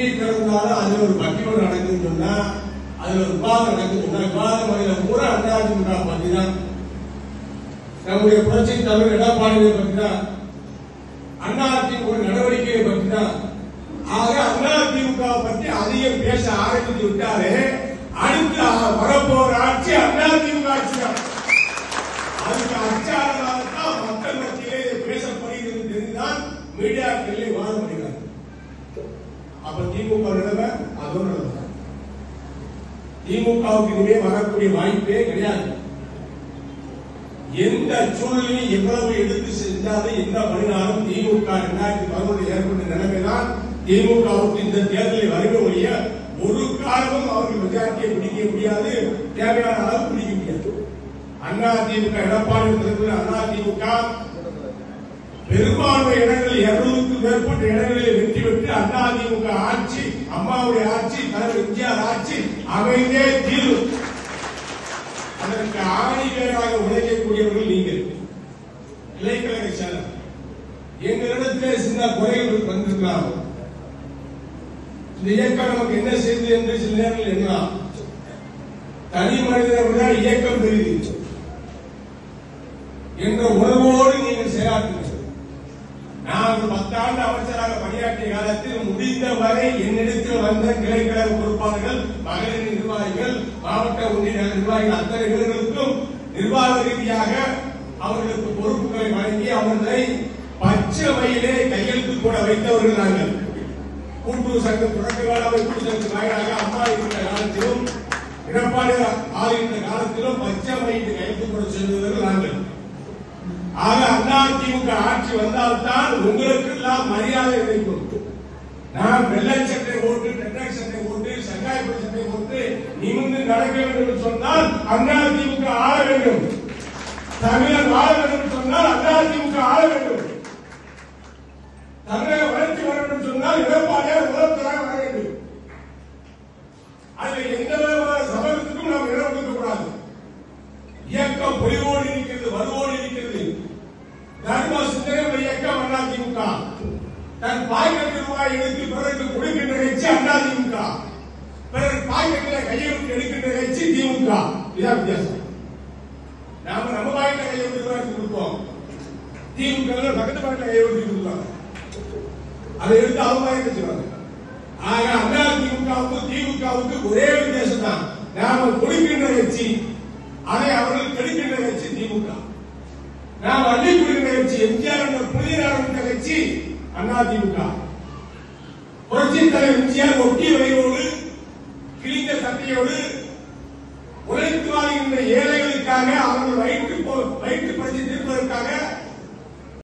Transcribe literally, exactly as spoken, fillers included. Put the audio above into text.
TV திறந்தாலும் அதுல ஒரு பட்டிமன்றம் நடக்குதுன்னு சொன்னா, அதுல ஒரு விவாதம் நடக்குதுன்னு சொன்னா, விவாதம் அதுல பூரா அதிமுக பத்தி தான், நம்முடைய புரட்சி தலைவர் எடப்பாடியை பற்றி தான், அதிமுக நடவடிக்கையை பற்றி தான். ஆக அதிமுக பற்றி அதிகம் பேச ஆரம்பித்து விட்டாரு. அடுத்து வரப்போற ஆட்சி அதிமுக ஆட்சி தான். அதுக்கு அச்சாரமாக மக்கள் மத்தியிலே பேசப்படுகிறது தெரிந்துதான் மீடியாக்களிலே விவாதம் பண்ணுகிறார். அப்ப திமுக நிலைமை அதோட நிலைமை. திமுகவுக்கு இனிமே வரக்கூடிய வாய்ப்பே கிடையாது. எந்த சூழ்நிலையும் எவ்வளவு எடுத்து செஞ்சாலும் என்ன பண்ணினாலும் திமுக இரண்டாயிரத்தி பதினொன்று ஏற்பட்ட நிலைமைதான் திமுகவுக்கு இந்த தேர்தலில் வருகிற ஒழிய ஒரு காலமும் அவர்கள் மெஜாரிட்டியை பிடிக்க முடியாது, தேவையான அளவு பிடிக்க முடியாது. அதிமுக எடப்பாடி அதிமுக பெரும்பான்மை இடங்களில் இருநூறுக்கும் மேற்பட்ட இடங்களில் வெற்றி பெற்று அதிமுக ஆட்சி, அம்மாவுடைய ஆட்சி, தலைவர் எம்ஜிஆர் ஆட்சி அமைந்தே தீரும். அதற்கு ஆணிவேராக உழைக்கக்கூடியவர்கள் நீங்கள் இளைக்கழக செயலர். எங்களிடத்திலே சின்ன குறைகள் வந்திருக்கலாம். இந்த இயக்கம் நமக்கு என்ன செய்தது என்று சில நேரங்கள் எண்ணலாம். தனி மனிதனை விட இயக்கம் பெரிது என்ற உணர்வோடு நீங்கள் செயலாற்றுங்கள். நான் ஒரு பத்தாண்டு அமைச்சராக பணியாற்றிய காலத்தில் முடிந்தவரை என்னிடத்தில் வந்த கிளைக்கழக பொறுப்பாளர்கள், மகளிர் நிர்வாகிகள், மாவட்ட ஒன்றிய நிர்வாகிகள் அத்தனை பேர்களுக்கும் நிர்வாக ரீதியாக அவர்களுக்கு பொறுப்புகளை வழங்கி அவர்களை பச்சை வயலே கையெழுத்து கூட வைத்தவர்கள் நாங்கள். கூட்டுறவு சங்க தொடக்க கால கூட்டு சங்கத்தின் வாயிலாக அம்மா இருந்த காலத்திலும் எடப்பாடி ஆளுகின்ற காலத்திலும் பச்சை வயது கையெழுத்து கூட செல்வதற்கு நாங்கள். ஆக அதிமுக ஆட்சி வந்தால்தான் உங்களுக்கு எல்லாம் மரியாதை கிடைக்கும். நான் வெள்ளை சட்டை போட்டு, டெட்டாக் சட்டை போட்டு, சங்காயப்படி சட்டை போட்டு நிமிர்ந்து நடக்க வேண்டும் என்று சொன்னால் அதிமுக ஆள வேண்டும். தமிழர் வாழ வேண்டும் சொன்னால் அதிமுக ஆள வேண்டும். தமிழக வளர்ச்சி வர வேண்டும் சொன்னால் எடப்பாடியார் முதல்வராக வர வேண்டும். அதில் எந்த விதமான சமரத்துக்கும் நாம் இடம் கொடுக்கக்கூடாது. இயக்கம் பொலிவோடு இருக்கிறது, வலுவோடு இருக்கிறது. தர்ம சிந்தனை இயக்கம் அதிமுக. தன் பாக்கெட் ரூபாய் எடுத்து பிறருக்கு கொடுக்கின்ற கட்சி அதிமுக. பிறர் பாக்கெட்டில் கையெழுத்து எடுக்கின்ற கட்சி திமுக. இதான் வித்தியாசம். நாம நம்ம பாக்கெட்ல கையெழுத்து ரூபாய் கொடுப்போம், திமுக பக்கத்து பாக்கெட்ல கையெழுத்து கொடுப்பாங்க. அதை எடுத்து அவங்க செய்வாங்க. ஆக அதிமுகவுக்கு திமுகவுக்கு ஒரே வித்தியாசம் தான். நாம கொடுக்கின்ற கட்சி, அதை அவர்கள் கெடுக்கின்ற கட்சி திமுக. நாம் அள்ளி கொடுக்கின்ற கட்சி எம்ஜிஆர் என்ற புதிய ஆரம்பித்த கட்சி அதிமுக. புரட்சி தலைவர் எம்ஜிஆர் ஒட்டிய வகையோடு கிழிந்த சட்டையோடு உழைத்து வாழ்கின்ற ஏழைகளுக்காக அவர்கள் வயிற்று